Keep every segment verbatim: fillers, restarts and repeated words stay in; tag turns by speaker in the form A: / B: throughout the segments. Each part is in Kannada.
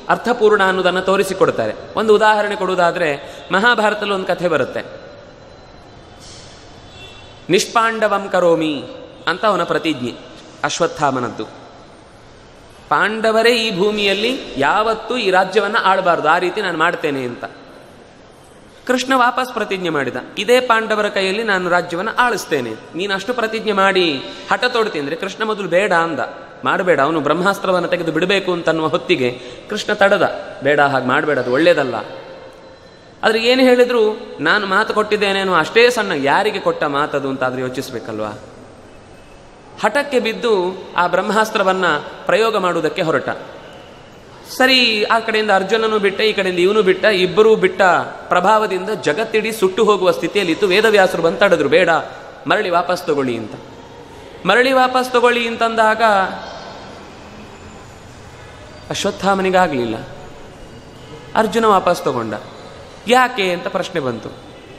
A: ಅರ್ಥಪೂರ್ಣ ಅನ್ನೋದನ್ನು ತೋರಿಸಿಕೊಡ್ತಾರೆ. ಒಂದು ಉದಾಹರಣೆ ಕೊಡುವುದಾದರೆ, ಮಹಾಭಾರತದಲ್ಲಿ ಒಂದು ಕಥೆ ಬರುತ್ತೆ. ನಿಷ್ಪಾಂಡವಂ ಕರೋಮಿ ಅಂತ ಅವನ ಪ್ರತಿಜ್ಞೆ ಅಶ್ವತ್ಥಾಮನದ್ದು. ಪಾಂಡವರೇ ಈ ಭೂಮಿಯಲ್ಲಿ ಯಾವತ್ತೂ ಈ ರಾಜ್ಯವನ್ನು ಆಳಬಾರ್ದು, ಆ ರೀತಿ ನಾನು ಮಾಡ್ತೇನೆ ಅಂತ. ಕೃಷ್ಣ ವಾಪಸ್ ಪ್ರತಿಜ್ಞೆ ಮಾಡಿದ, ಇದೇ ಪಾಂಡವರ ಕೈಯಲ್ಲಿ ನಾನು ರಾಜ್ಯವನ್ನು ಆಳಿಸ್ತೇನೆ, ನೀನು ಅಷ್ಟು ಪ್ರತಿಜ್ಞೆ ಮಾಡಿ ಹಠ ತೊಡ್ತೀನಿ ಅಂದರೆ ಕೃಷ್ಣ ಮೊದಲು ಬೇಡ ಅಂದ, ಮಾಡಬೇಡ, ಅವನು ಬ್ರಹ್ಮಾಸ್ತ್ರವನ್ನು ತೆಗೆದು ಬಿಡಬೇಕು ಅಂತನ್ನುವ ಹೊತ್ತಿಗೆ ಕೃಷ್ಣ ತಡದ, ಬೇಡ ಹಾಗೆ ಮಾಡಬೇಡ, ಅದು ಒಳ್ಳೇದಲ್ಲ. ಆದರೆ ಏನು ಹೇಳಿದ್ರು, ನಾನು ಮಾತು ಕೊಟ್ಟಿದ್ದೇನೇನೋ ಅಷ್ಟೇ ಸಣ್ಣ, ಯಾರಿಗೆ ಕೊಟ್ಟ ಮಾತದು ಅಂತಾದರೂ ಯೋಚಿಸಬೇಕಲ್ವಾ. ಹಠಕ್ಕೆ ಬಿದ್ದು ಆ ಬ್ರಹ್ಮಾಸ್ತ್ರವನ್ನು ಪ್ರಯೋಗ ಮಾಡುವುದಕ್ಕೆ ಹೊರಟ. ಸರಿ, ಆ ಕಡೆಯಿಂದ ಅರ್ಜುನನು ಬಿಟ್ಟ, ಈ ಕಡೆಯಿಂದ ಇವನು ಬಿಟ್ಟ, ಇಬ್ಬರೂ ಬಿಟ್ಟ ಪ್ರಭಾವದಿಂದ ಜಗತ್ತಿಡೀ ಸುಟ್ಟು ಹೋಗುವ ಸ್ಥಿತಿಯಲ್ಲಿತ್ತು. ವೇದವ್ಯಾಸರು ಬಂದು ತಡೆದ್ರು, ಬೇಡ, ಮರಳಿ ವಾಪಸ್ ತಗೊಳ್ಳಿ ಅಂತ. ಮರಳಿ ವಾಪಸ್ ತಗೊಳ್ಳಿ ಅಂತಂದಾಗ ಅಶ್ವತ್ಥಾಮನಿಗಾಗಲಿಲ್ಲ. ಅರ್ಜುನ ವಾಪಸ್ ತಗೊಂಡ. ಯಾಕೆ ಅಂತ ಪ್ರಶ್ನೆ ಬಂತು.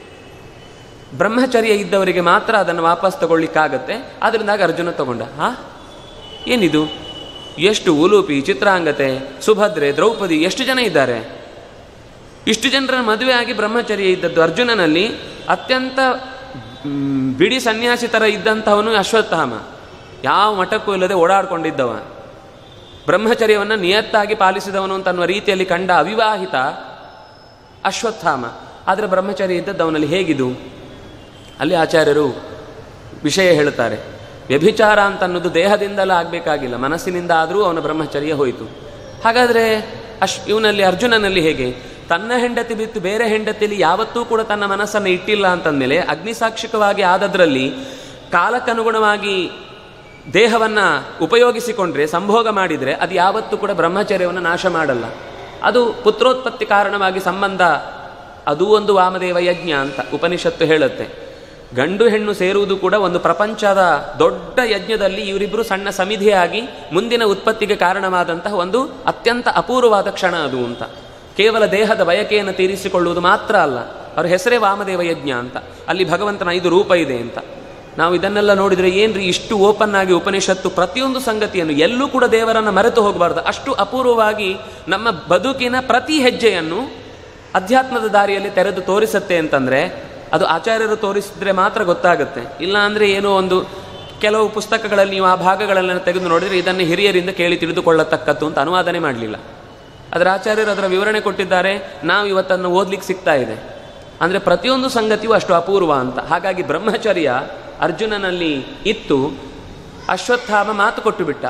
A: ಬ್ರಹ್ಮಚರ್ಯ ಇದ್ದವರಿಗೆ ಮಾತ್ರ ಅದನ್ನು ವಾಪಸ್ ತಗೊಳ್ಳಿಕ್ಕಾಗತ್ತೆ, ಅದರಿಂದಾಗ ಅರ್ಜುನ ತಗೊಂಡ. ಹಾ, ಏನಿದು, ಎಷ್ಟು ಉಲೂಪಿ, ಚಿತ್ರಾಂಗತೆ, ಸುಭದ್ರೆ, ದ್ರೌಪದಿ, ಎಷ್ಟು ಜನ ಇದ್ದಾರೆ. ಇಷ್ಟು ಜನರ ಮದುವೆ ಆಗಿ ಬ್ರಹ್ಮಚರ್ಯ ಇದ್ದದ್ದು. ಅರ್ಜುನನಲ್ಲಿ ಅತ್ಯಂತ ಬಿಡಿ ಸನ್ಯಾಸಿ ಥರ ಇದ್ದಂಥವನು ಅಶ್ವತ್ಥಾಮ, ಯಾವ ಮಠಕ್ಕೂ ಇಲ್ಲದೆ ಓಡಾಡ್ಕೊಂಡಿದ್ದವ, ಬ್ರಹ್ಮಚರ್ಯವನ್ನು ನಿಯತ್ತಾಗಿ ಪಾಲಿಸಿದವನು ಅಂತನ್ನುವ ರೀತಿಯಲ್ಲಿ ಕಂಡ ಅವಿವಾಹಿತ ಅಶ್ವತ್ಥಾಮ. ಆದರೆ ಬ್ರಹ್ಮಚರ್ಯ ಇದ್ದದ್ದು ಅವನಲ್ಲಿ ಹೇಗಿದು? ಅಲ್ಲಿ ಆಚಾರ್ಯರು ವಿಷಯ ಹೇಳುತ್ತಾರೆ. ವ್ಯಭಿಚಾರ ಅಂತನ್ನೋದು ದೇಹದಿಂದಲೇ ಆಗಬೇಕಾಗಿಲ್ಲ, ಮನಸ್ಸಿನಿಂದ ಆದರೂ ಅವನ ಬ್ರಹ್ಮಚರ್ಯ ಹೋಯಿತು. ಹಾಗಾದರೆ ಅಶ್ ಇವನಲ್ಲಿ ಅರ್ಜುನನಲ್ಲಿ ಹೇಗೆ? ತನ್ನ ಹೆಂಡತಿ ಬಿಟ್ಟು ಬೇರೆ ಹೆಂಡತಿಯಲ್ಲಿ ಯಾವತ್ತೂ ಕೂಡ ತನ್ನ ಮನಸ್ಸನ್ನು ಇಟ್ಟಿಲ್ಲ ಅಂತಂದಮೇಲೆ, ಅಗ್ನಿಸಾಕ್ಷಿಕವಾಗಿ ಆದದ್ರಲ್ಲಿ ಕಾಲಕ್ಕನುಗುಣವಾಗಿ ದೇಹವನ್ನು ಉಪಯೋಗಿಸಿಕೊಂಡ್ರೆ, ಸಂಭೋಗ ಮಾಡಿದರೆ, ಅದು ಯಾವತ್ತೂ ಕೂಡ ಬ್ರಹ್ಮಚರ್ಯವನ್ನು ನಾಶ ಮಾಡಲ್ಲ. ಅದು ಪುತ್ರೋತ್ಪತ್ತಿ ಕಾರಣವಾಗಿ ಸಂಬಂಧ, ಅದೂ ಒಂದು ವಾಮದೇವ ಯಜ್ಞ ಅಂತ ಉಪನಿಷತ್ತು ಹೇಳುತ್ತೆ. ಗಂಡು ಹೆಣ್ಣು ಸೇರುವುದು ಕೂಡ ಒಂದು ಪ್ರಪಂಚದ ದೊಡ್ಡ ಯಜ್ಞದಲ್ಲಿ ಇವರಿಬ್ಬರು ಸಣ್ಣ ಸಮಿಧಿಯಾಗಿ ಮುಂದಿನ ಉತ್ಪತ್ತಿಗೆ ಕಾರಣವಾದಂತಹ ಒಂದು ಅತ್ಯಂತ ಅಪೂರ್ವವಾದ ಕ್ಷಣ ಅದು ಅಂತ. ಕೇವಲ ದೇಹದ ಬಯಕೆಯನ್ನು ತೀರಿಸಿಕೊಳ್ಳುವುದು ಮಾತ್ರ ಅಲ್ಲ, ಅವರ ಹೆಸರೇ ವಾಮದೇವ ಯಜ್ಞ ಅಂತ. ಅಲ್ಲಿ ಭಗವಂತನ ಐದು ರೂಪ ಇದೆ ಅಂತ. ನಾವು ಇದನ್ನೆಲ್ಲ ನೋಡಿದರೆ ಏನ್ರಿ ಇಷ್ಟು ಓಪನ್ ಆಗಿ ಉಪನಿಷತ್ತು ಪ್ರತಿಯೊಂದು ಸಂಗತಿಯನ್ನು, ಎಲ್ಲೂ ಕೂಡ ದೇವರನ್ನು ಮರೆತು ಹೋಗಬಾರ್ದು, ಅಷ್ಟು ಅಪೂರ್ವವಾಗಿ ನಮ್ಮ ಬದುಕಿನ ಪ್ರತಿ ಹೆಜ್ಜೆಯನ್ನು ಅಧ್ಯಾತ್ಮದ ದಾರಿಯಲ್ಲಿ ತೆರೆದು ತೋರಿಸುತ್ತೆ ಅಂತಂದರೆ, ಅದು ಆಚಾರ್ಯರು ತೋರಿಸಿದ್ರೆ ಮಾತ್ರ ಗೊತ್ತಾಗುತ್ತೆ. ಇಲ್ಲ ಅಂದರೆ ಏನೋ ಒಂದು ಕೆಲವು ಪುಸ್ತಕಗಳಲ್ಲಿ ನೀವು ಆ ಭಾಗಗಳನ್ನು ತೆಗೆದು ನೋಡಿದರೆ ಇದನ್ನು ಹಿರಿಯರಿಂದ ಕೇಳಿ ತಿಳಿದುಕೊಳ್ಳತಕ್ಕದ್ದು ಅಂತ ಅನುವಾದನೆ ಮಾಡಲಿಲ್ಲ. ಅದರ ಆಚಾರ್ಯರು ಅದರ ವಿವರಣೆ ಕೊಟ್ಟಿದ್ದಾರೆ, ನಾವು ಇವತ್ತನ್ನು ಓದ್ಲಿಕ್ಕೆ ಸಿಗ್ತಾ ಇದೆ. ಅಂದರೆ ಪ್ರತಿಯೊಂದು ಸಂಗತಿಯೂ ಅಷ್ಟು ಅಪೂರ್ವ ಅಂತ. ಹಾಗಾಗಿ ಬ್ರಹ್ಮಚರ್ಯ ಅರ್ಜುನನಲ್ಲಿ ಇತ್ತು. ಅಶ್ವತ್ಥಾಮ ಮಾತು ಕೊಟ್ಟು ಬಿಟ್ಟ.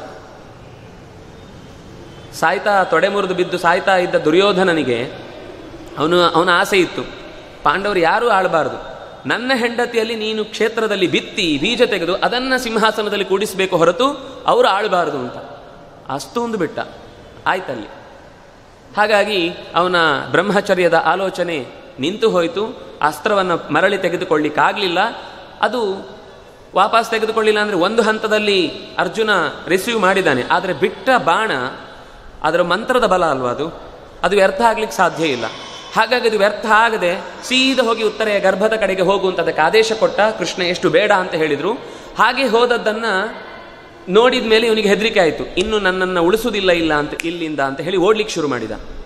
A: ಸಾಯ್ತಾ ತೊಡೆ ಮುರಿದು ಬಿದ್ದು ಸಾಯ್ತಾ ಇದ್ದ ದುರ್ಯೋಧನನಿಗೆ ಅವನು ಅವನ ಆಸೆ ಇತ್ತು, ಪಾಂಡವರು ಯಾರೂ ಆಳಬಾರ್ದು, ನನ್ನ ಹೆಂಡತಿಯಲ್ಲಿ ನೀನು ಕ್ಷೇತ್ರದಲ್ಲಿ ಬಿತ್ತಿ ಬೀಜ ತೆಗೆದು ಅದನ್ನು ಸಿಂಹಾಸನದಲ್ಲಿ ಕೂಡಿಸಬೇಕು ಹೊರತು ಅವರು ಆಳಬಾರದು ಅಂತ. ಅಷ್ಟು ಒಂದು ಬಿಟ್ಟ, ಆಯ್ತಲ್ಲಿ. ಹಾಗಾಗಿ ಅವನ ಬ್ರಹ್ಮಚರ್ಯದ ಆಲೋಚನೆ ನಿಂತು ಹೋಯಿತು. ಅಸ್ತ್ರವನ್ನು ಮರಳಿ ತೆಗೆದುಕೊಳ್ಳಿಕ್ಕಾಗಲಿಲ್ಲ. ಅದು ವಾಪಸ್ ತೆಗೆದುಕೊಳ್ಳಿಲ್ಲ ಅಂದರೆ ಒಂದು ಹಂತದಲ್ಲಿ ಅರ್ಜುನ ರಿಸೀವ್ ಮಾಡಿದ್ದಾನೆ, ಆದರೆ ಬಿಟ್ಟ ಬಾಣ ಅದರ ಮಂತ್ರದ ಬಲ ಅಲ್ವಾ, ಅದು ಅದು ವ್ಯರ್ಥ ಆಗ್ಲಿಕ್ಕೆ ಸಾಧ್ಯ ಇಲ್ಲ. ಹಾಗಾಗಿ ಅದು ವ್ಯರ್ಥ ಆಗದೆ ಸೀದಾ ಹೋಗಿ ಉತ್ತರೆಯ ಗರ್ಭದ ಕಡೆಗೆ ಹೋಗುವಂತ ಅದಕ್ಕೆ ಆದೇಶ ಕೊಟ್ಟ ಕೃಷ್ಣ. ಎಷ್ಟು ಬೇಡ ಅಂತ ಹೇಳಿದ್ರು. ಹಾಗೆ ಹೋದದ್ದನ್ನು ನೋಡಿದ ಮೇಲೆ ಇವನಿಗೆ ಹೆದರಿಕೆ ಆಯಿತು, ಇನ್ನು ನನ್ನನ್ನು ಉಳಿಸುವುದಿಲ್ಲ ಇಲ್ಲ ಅಂತ ಇಲ್ಲಿಂದ ಅಂತ ಹೇಳಿ ಓಡ್ಲಿಕ್ಕೆ ಶುರು ಮಾಡಿದ.